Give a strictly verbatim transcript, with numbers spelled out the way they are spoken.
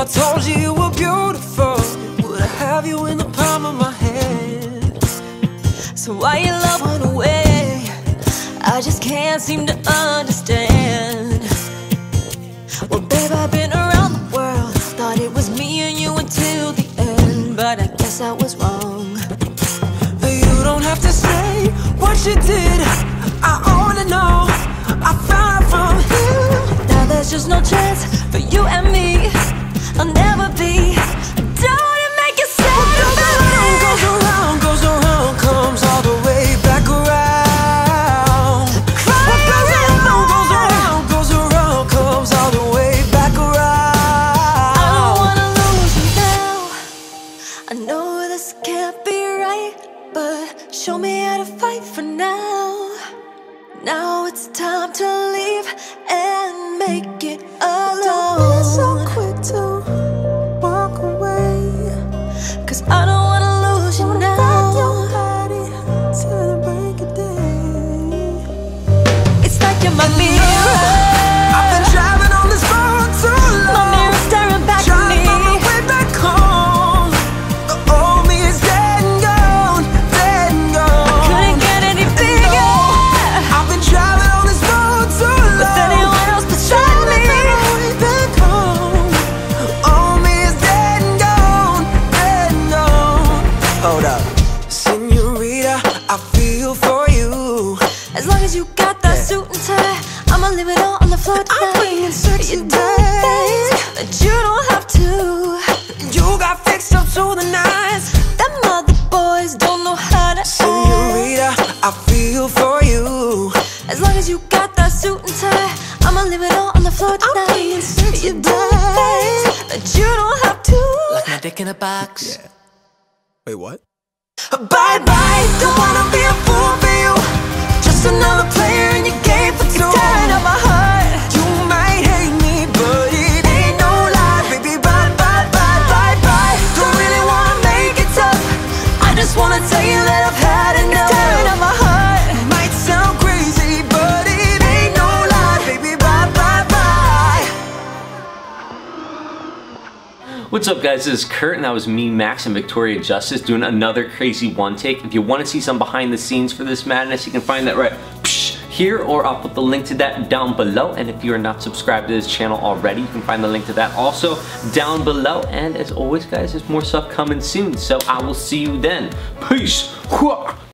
I told you you were beautiful, would I have you in the palm of my hand? So why your love went away, I just can't seem to understand. Well, babe, I've been around the world, thought it was me and you until the end, but I guess I was wrong. You don't have to say what you did, I wanna know. I found out from you, now there's just no chance for you and me. I'll never be. Don't it make you sad? What goes around, goes around, comes all the way back around. What goes around, goes around, goes around, comes all the way back around. I don't wanna lose you now. I know this can't be right, but show me how to fight for now. Now it's time to leave and make it alone. Don't be so quick to walk away, 'cause I don't wanna lose you now. Back your body till the break of day. It's like you're my mirror. I've been driving on this road too long. My mirror staring back at me. Trying to find my way back home. The old me is dead and gone, dead and gone. I couldn't get any bigger. I've been driving on this road too long with anyone else beside me. Back home, old me is dead and gone, dead and gone. Hold up, señorita, I feel for you. As long as you got that yeah. suit and tie, I'ma leave it all on the floor tonight. I'm bringing sexy days that you don't have to. You got fixed up to the nines. Them other boys don't know how to act. Señorita, I feel for you. As long as you got that suit and tie, I'ma leave it all on the floor tonight. I'm bringing sexy days that you don't have to. Like my dick in a box. Yeah. Wait, what? Bye bye, don't wanna be a fool for you. Just another player in your game for two. You're tearing up my heart. You might hate me, but it ain't no lie, baby. Bye bye bye bye bye. Don't really wanna make it tough, I just wanna tell you that I've had enough. It's tearing up my heart. Might sound crazy, but it ain't no lie, baby. Bye bye bye. What's up, guys? This is Kurt, and that was me, Max, and Victoria Justice doing another crazy one take. If you want to see some behind the scenes for this madness, you can find that right here, or I'll put the link to that down below. And if you're not subscribed to this channel already, you can find the link to that also down below. And as always, guys, there's more stuff coming soon, so I will see you then. Peace.